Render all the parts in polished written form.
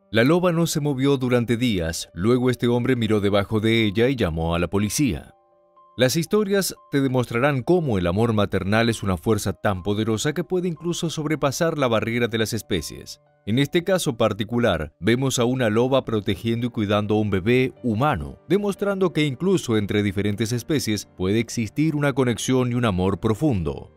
La loba no se movió durante días, luego este hombre miró debajo de ella y llamó a la policía. Las historias te demostrarán cómo el amor maternal es una fuerza tan poderosa que puede incluso sobrepasar la barrera de las especies. En este caso particular, vemos a una loba protegiendo y cuidando a un bebé humano, demostrando que incluso entre diferentes especies puede existir una conexión y un amor profundo.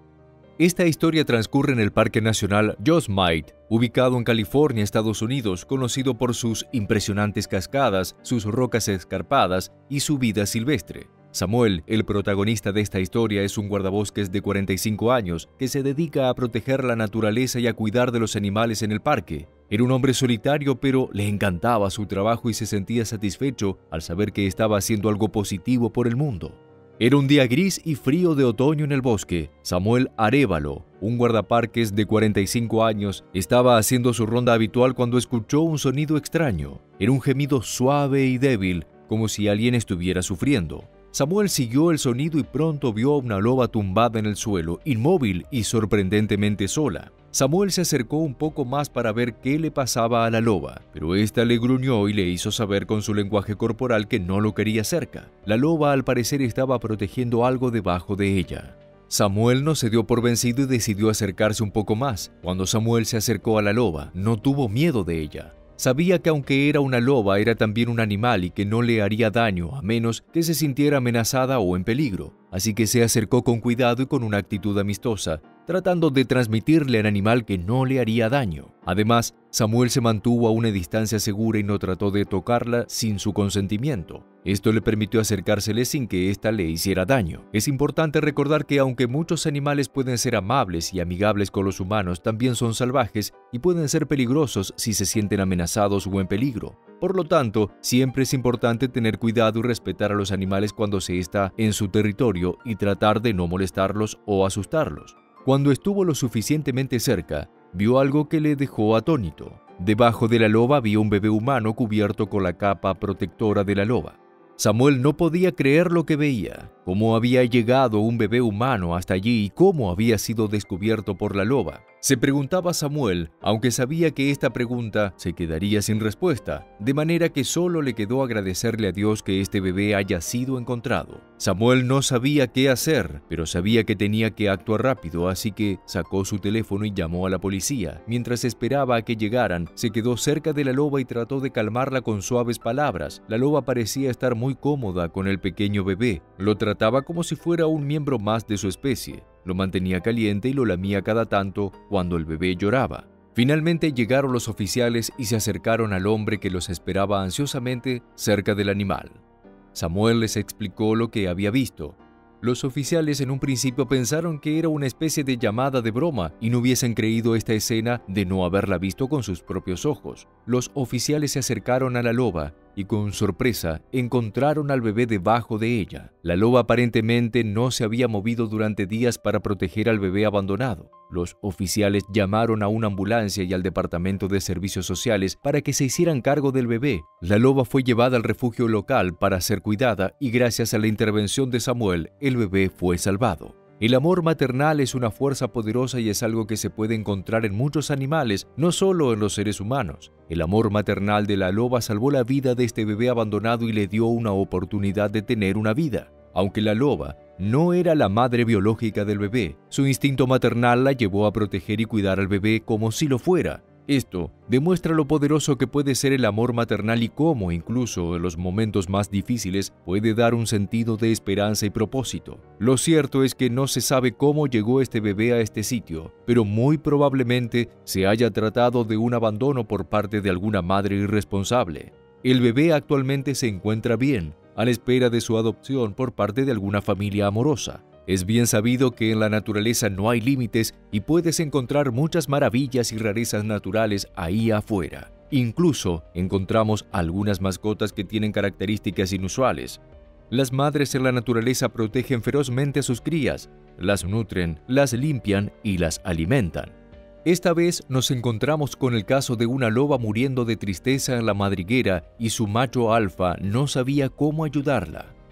Esta historia transcurre en el Parque Nacional Yosemite, ubicado en California, Estados Unidos, conocido por sus impresionantes cascadas, sus rocas escarpadas y su vida silvestre. Samuel, el protagonista de esta historia, es un guardabosques de 45 años que se dedica a proteger la naturaleza y a cuidar de los animales en el parque. Era un hombre solitario, pero le encantaba su trabajo y se sentía satisfecho al saber que estaba haciendo algo positivo por el mundo. Era un día gris y frío de otoño en el bosque. Samuel Arévalo, un guardaparques de 45 años, estaba haciendo su ronda habitual cuando escuchó un sonido extraño. Era un gemido suave y débil, como si alguien estuviera sufriendo. Samuel siguió el sonido y pronto vio a una loba tumbada en el suelo, inmóvil y sorprendentemente sola. Samuel se acercó un poco más para ver qué le pasaba a la loba, pero ésta le gruñó y le hizo saber con su lenguaje corporal que no lo quería cerca. La loba al parecer estaba protegiendo algo debajo de ella. Samuel no se dio por vencido y decidió acercarse un poco más. Cuando Samuel se acercó a la loba, no tuvo miedo de ella. Sabía que aunque era una loba, era también un animal y que no le haría daño a menos que se sintiera amenazada o en peligro. Así que se acercó con cuidado y con una actitud amistosa, tratando de transmitirle al animal que no le haría daño. Además, Samuel se mantuvo a una distancia segura y no trató de tocarla sin su consentimiento. Esto le permitió acercársele sin que ésta le hiciera daño. Es importante recordar que aunque muchos animales pueden ser amables y amigables con los humanos, también son salvajes y pueden ser peligrosos si se sienten amenazados o en peligro. Por lo tanto, siempre es importante tener cuidado y respetar a los animales cuando se está en su territorio y tratar de no molestarlos o asustarlos. Cuando estuvo lo suficientemente cerca, vio algo que le dejó atónito. Debajo de la loba había un bebé humano cubierto con la capa protectora de la loba. Samuel no podía creer lo que veía. ¿Cómo había llegado un bebé humano hasta allí y cómo había sido descubierto por la loba? Se preguntaba Samuel, aunque sabía que esta pregunta se quedaría sin respuesta, de manera que solo le quedó agradecerle a Dios que este bebé haya sido encontrado. Samuel no sabía qué hacer, pero sabía que tenía que actuar rápido, así que sacó su teléfono y llamó a la policía. Mientras esperaba a que llegaran, se quedó cerca de la loba y trató de calmarla con suaves palabras. La loba parecía estar muy cómoda con el pequeño bebé. Lo trataba como si fuera un miembro más de su especie. Lo mantenía caliente y lo lamía cada tanto cuando el bebé lloraba. Finalmente llegaron los oficiales y se acercaron al hombre que los esperaba ansiosamente cerca del animal. Samuel les explicó lo que había visto. Los oficiales en un principio pensaron que era una especie de llamada de broma y no hubiesen creído esta escena de no haberla visto con sus propios ojos. Los oficiales se acercaron a la loba y con sorpresa encontraron al bebé debajo de ella. La loba aparentemente no se había movido durante días para proteger al bebé abandonado. Los oficiales llamaron a una ambulancia y al Departamento de Servicios Sociales para que se hicieran cargo del bebé. La loba fue llevada al refugio local para ser cuidada y gracias a la intervención de Samuel, el bebé fue salvado. El amor maternal es una fuerza poderosa y es algo que se puede encontrar en muchos animales, no solo en los seres humanos. El amor maternal de la loba salvó la vida de este bebé abandonado y le dio una oportunidad de tener una vida. Aunque la loba no era la madre biológica del bebé, su instinto maternal la llevó a proteger y cuidar al bebé como si lo fuera. Esto demuestra lo poderoso que puede ser el amor maternal y cómo, incluso en los momentos más difíciles, puede dar un sentido de esperanza y propósito. Lo cierto es que no se sabe cómo llegó este bebé a este sitio, pero muy probablemente se haya tratado de un abandono por parte de alguna madre irresponsable. El bebé actualmente se encuentra bien, a la espera de su adopción por parte de alguna familia amorosa. Es bien sabido que en la naturaleza no hay límites y puedes encontrar muchas maravillas y rarezas naturales ahí afuera. Incluso encontramos algunas mascotas que tienen características inusuales. Las madres en la naturaleza protegen ferozmente a sus crías, las nutren, las limpian y las alimentan. Esta vez nos encontramos con el caso de una loba muriendo de tristeza en la madriguera y su macho alfa no sabía cómo ayudarla.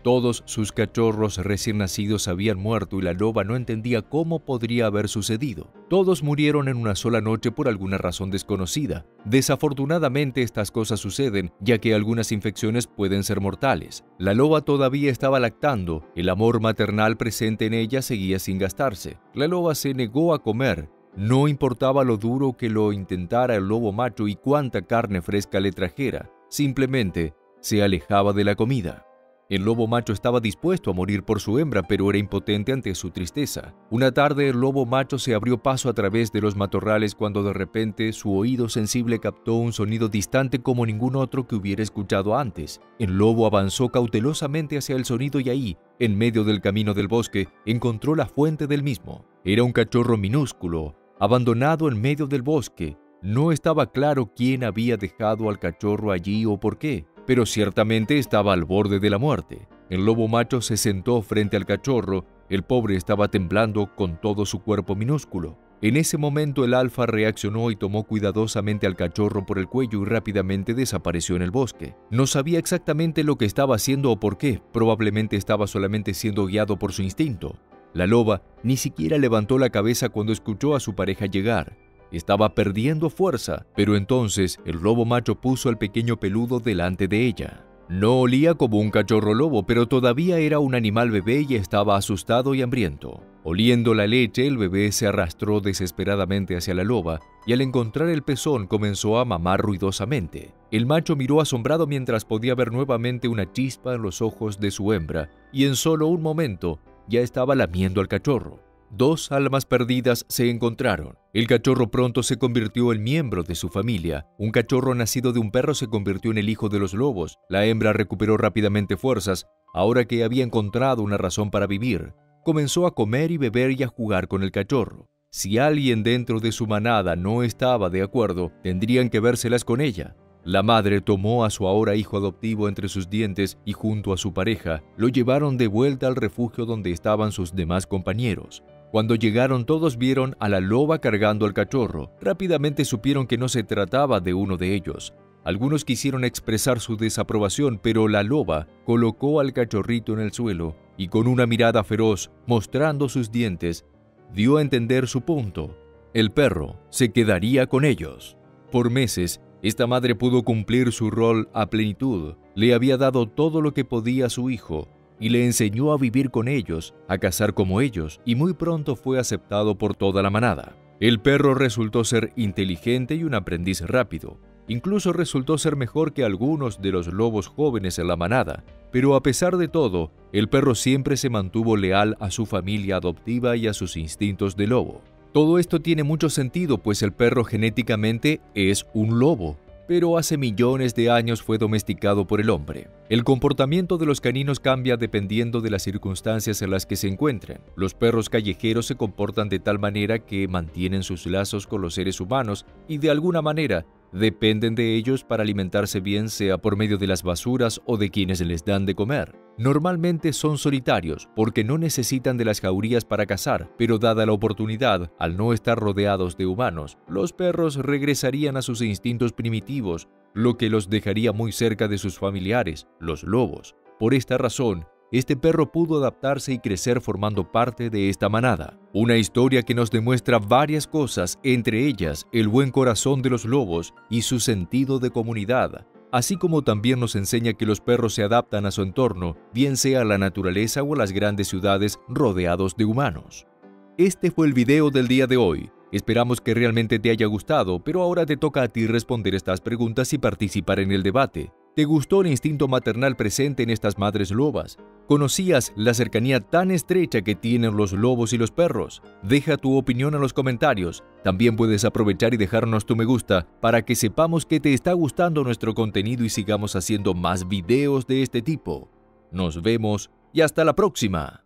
Todos sus cachorros recién nacidos habían muerto y la loba no entendía cómo podría haber sucedido. Todos murieron en una sola noche por alguna razón desconocida. Desafortunadamente estas cosas suceden, ya que algunas infecciones pueden ser mortales. La loba todavía estaba lactando, el amor maternal presente en ella seguía sin gastarse. La loba se negó a comer. No importaba lo duro que lo intentara el lobo macho y cuánta carne fresca le trajera, simplemente se alejaba de la comida. El lobo macho estaba dispuesto a morir por su hembra, pero era impotente ante su tristeza. Una tarde el lobo macho se abrió paso a través de los matorrales cuando de repente su oído sensible captó un sonido distante como ningún otro que hubiera escuchado antes. El lobo avanzó cautelosamente hacia el sonido y ahí, en medio del camino del bosque, encontró la fuente del mismo. Era un cachorro minúsculo, abandonado en medio del bosque. No estaba claro quién había dejado al cachorro allí o por qué, pero ciertamente estaba al borde de la muerte. El lobo macho se sentó frente al cachorro. El pobre estaba temblando con todo su cuerpo minúsculo. En ese momento el alfa reaccionó y tomó cuidadosamente al cachorro por el cuello y rápidamente desapareció en el bosque. No sabía exactamente lo que estaba haciendo o por qué, probablemente estaba solamente siendo guiado por su instinto. La loba ni siquiera levantó la cabeza cuando escuchó a su pareja llegar. Estaba perdiendo fuerza, pero entonces el lobo macho puso al pequeño peludo delante de ella. No olía como un cachorro lobo, pero todavía era un animal bebé y estaba asustado y hambriento. Oliendo la leche, el bebé se arrastró desesperadamente hacia la loba y al encontrar el pezón comenzó a mamar ruidosamente. El macho miró asombrado mientras podía ver nuevamente una chispa en los ojos de su hembra y en solo un momento ya estaba lamiendo al cachorro. Dos almas perdidas se encontraron. El cachorro pronto se convirtió en miembro de su familia. Un cachorro nacido de un perro se convirtió en el hijo de los lobos. La hembra recuperó rápidamente fuerzas. Ahora que había encontrado una razón para vivir, comenzó a comer y beber y a jugar con el cachorro. Si alguien dentro de su manada no estaba de acuerdo, tendrían que vérselas con ella. La madre tomó a su ahora hijo adoptivo entre sus dientes y junto a su pareja, lo llevaron de vuelta al refugio donde estaban sus demás compañeros. Cuando llegaron todos vieron a la loba cargando al cachorro. Rápidamente supieron que no se trataba de uno de ellos. Algunos quisieron expresar su desaprobación, pero la loba colocó al cachorrito en el suelo y con una mirada feroz, mostrando sus dientes, dio a entender su punto. El perro se quedaría con ellos. Por meses, esta madre pudo cumplir su rol a plenitud. Le había dado todo lo que podía a su hijo y le enseñó a vivir con ellos, a cazar como ellos, y muy pronto fue aceptado por toda la manada. El perro resultó ser inteligente y un aprendiz rápido. Incluso resultó ser mejor que algunos de los lobos jóvenes en la manada. Pero a pesar de todo, el perro siempre se mantuvo leal a su familia adoptiva y a sus instintos de lobo. Todo esto tiene mucho sentido, pues el perro genéticamente es un lobo, pero hace millones de años fue domesticado por el hombre. El comportamiento de los caninos cambia dependiendo de las circunstancias en las que se encuentren. Los perros callejeros se comportan de tal manera que mantienen sus lazos con los seres humanos y de alguna manera dependen de ellos para alimentarse bien, sea por medio de las basuras o de quienes les dan de comer. Normalmente son solitarios porque no necesitan de las jaurías para cazar, pero dada la oportunidad, al no estar rodeados de humanos, los perros regresarían a sus instintos primitivos, lo que los dejaría muy cerca de sus familiares, los lobos. Por esta razón, este perro pudo adaptarse y crecer formando parte de esta manada. Una historia que nos demuestra varias cosas, entre ellas el buen corazón de los lobos y su sentido de comunidad, así como también nos enseña que los perros se adaptan a su entorno, bien sea a la naturaleza o a las grandes ciudades rodeados de humanos. Este fue el video del día de hoy. Esperamos que realmente te haya gustado, pero ahora te toca a ti responder estas preguntas y participar en el debate. ¿Te gustó el instinto maternal presente en estas madres lobas? ¿Conocías la cercanía tan estrecha que tienen los lobos y los perros? Deja tu opinión en los comentarios. También puedes aprovechar y dejarnos tu me gusta para que sepamos que te está gustando nuestro contenido y sigamos haciendo más videos de este tipo. Nos vemos y hasta la próxima.